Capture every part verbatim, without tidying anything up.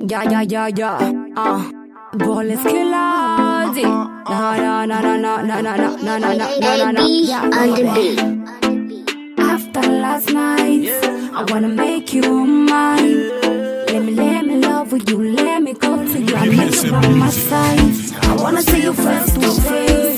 Yeah, yeah, yeah, yeah. Uh, ball is killer. Na na na na na na na na na na na na na. Yeah, on the beat. After last night, I wanna make you mine. Let me, let me love with you. Let me go to you. I need you by my side. I wanna see you face to face,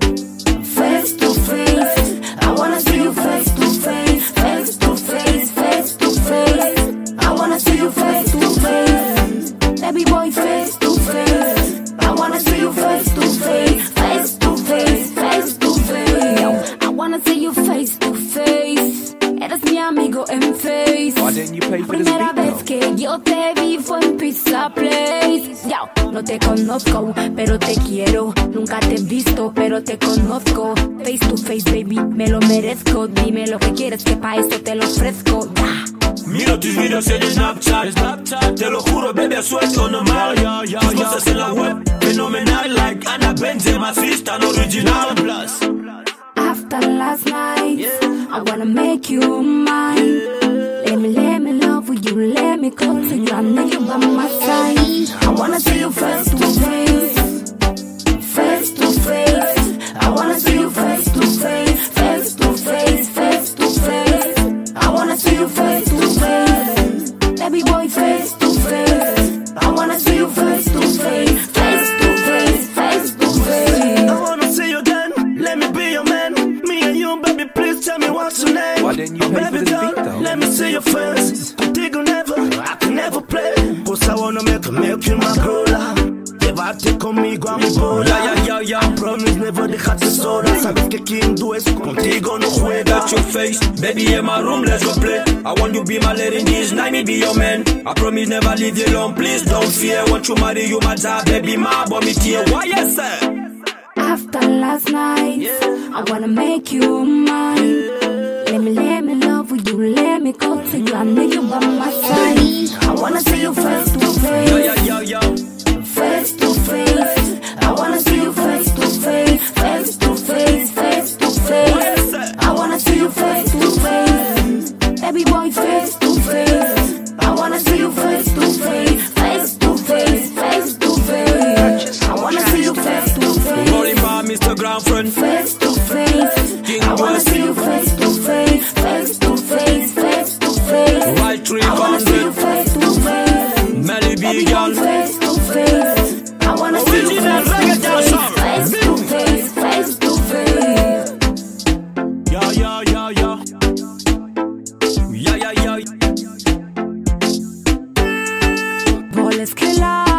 face to face. I wanna see you face to face, face to face, face to face. I wanna see you face to face, baby boy, face to face. I wanna see you face to face, face to face, face to face. I wanna see you face to face. Eres mi amigo en face. Why didn't you pay for this Primera beat, vez though? que yo te vi fue en Pizza Place. Yo, no te conozco, pero te quiero. Nunca te he visto, pero te conozco. Face to face, baby, me lo merezco. Dime lo que quieres, que pa' esto te lo ofrezco. Yeah. Miro tus videos en Snapchat, Snapchat. Te lo juro, baby, suelto normal. Tus cosas en la web, fenomenal. Like Ana Benzema, Sistan original. Plus. After last night, I wanna make you mine. Let me, let me love with you. Let me go to you. I need you by my side. I wanna see you face to face, face to face. I wanna see you face to face, face to face, face to face. I wanna see you face to face, baby boy, face to face. I wanna see you face to face, face to face, face to face. I wanna see you again, let me be your man. Me and you, baby, please tell me what's your name. Why didn't you Oh, pay for baby this girl, beat, though? let me see your face. Contigo never, I can never play. Cause I wanna make a milk in my cola. Llévate conmigo a mi bola. Yeah, yeah, yeah, yeah. Promise never dejarte sola. Sabes que quien tú es contigo no juega. Got your face, baby in my room, let's go play. I want you be my lady this night, me be your man. I promise never leave you alone, please don't fear. Want you marry you, my job, baby, my bomb here. Why yes, sir? After last night, I wanna make you mine. Let me, let me love with you. Let me go to you. I need you by my side. I wanna see you face to Yeah, face, yeah, yeah, yeah. face to face. I wanna see you face to face, face to face, face to face. I wanna see you face to face, baby boy, face to face. I wanna see you face to face, face to face, face to face. I wanna see you face to face, Rolling by Mister Grandfriend. face to face. King I wanna West. see you face to face, face to face, face to face. Right three I wanna see you hundred. face to face, Melly baby B, boy, girl. face to face. I wanna see you Original face to reggae face, dancer. face to face, face to face. Yeah, yeah, yeah, yeah. Yeah, yeah, yeah. Ball is killer.